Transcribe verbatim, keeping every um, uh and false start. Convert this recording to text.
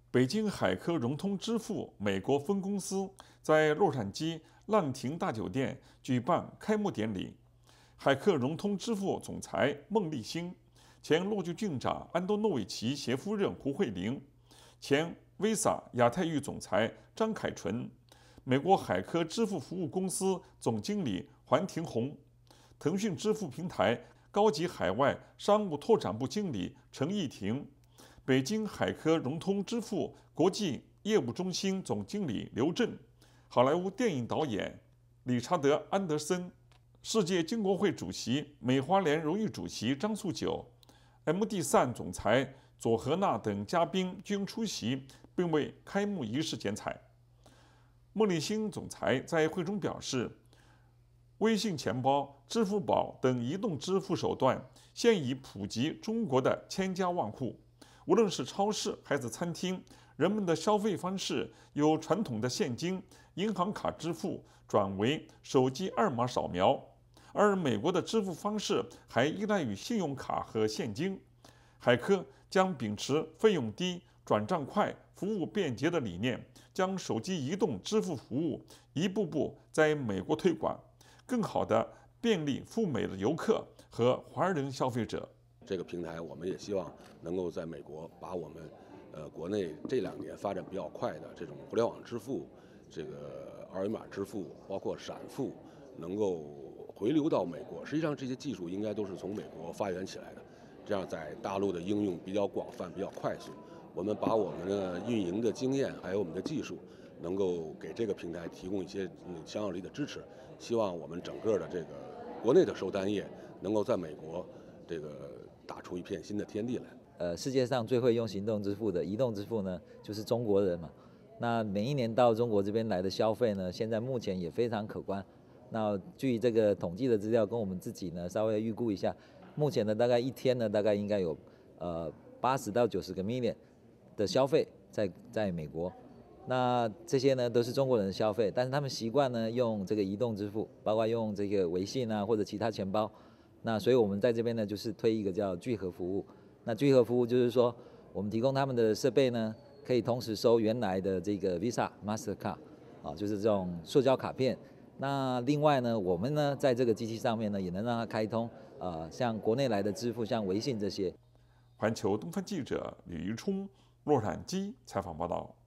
北京海科融通支付美国分公司在洛杉矶浪亭大酒店举办开幕典礼。海科融通支付总裁孟立新、前洛局郡长安东诺维奇携夫人胡慧玲、前 Visa 亚太域总裁张凯纯、美国海科支付服务公司总经理黄庭红、腾讯支付平台高级海外商务拓展部经理陈义婷、北京海科融通支付国际业务中心总经理刘震、好莱坞电影导演理查德·安德森、世界经国会主席、美华联荣誉主席张素九、M D 三总裁佐和纳等嘉宾均出席，并为开幕仪式剪彩。孟立新总裁在会中表示，微信钱包、支付宝等移动支付手段现已普及中国的千家万户。无论是超市还是餐厅，人们的消费方式由传统的现金、银行卡支付转为手机二码扫描，而美国的支付方式还依赖于信用卡和现金。海科将秉持费用低、转账快、服务便捷的理念，将手机移动支付服务一步步在美国推广，更好地便利赴美的游客和华人消费者。 这个平台，我们也希望能够在美国把我们，呃，国内这两年发展比较快的这种互联网支付、这个二维码支付，包括闪付，能够回流到美国。实际上，这些技术应该都是从美国发源起来的，这样在大陆的应用比较广泛、比较快速。我们把我们的运营的经验，还有我们的技术，能够给这个平台提供一些强有力的支持。希望我们整个的这个国内的收单业能够在美国这个打出一片新的天地来。 呃，世界上最会用行动支付的移动支付呢，就是中国人嘛。那每一年到中国这边来的消费呢，现在目前也非常可观。那据这个统计的资料，跟我们自己呢稍微预估一下，目前呢大概一天呢大概应该有呃八十到九十个 million 的消费在在美国。那这些呢都是中国人的消费，但是他们习惯呢用这个移动支付，包括用这个微信啊或者其他钱包。那所以我们在这边呢，就是推一个叫聚合服务。那聚合服务就是说，我们提供他们的设备呢，可以同时收原来的这个 Visa、Mastercard 啊，就是这种塑胶卡片。那另外呢，我们呢在这个机器上面呢，也能让它开通呃，像国内来的支付，像微信这些。 环球东方记者李于冲洛杉矶采访报道。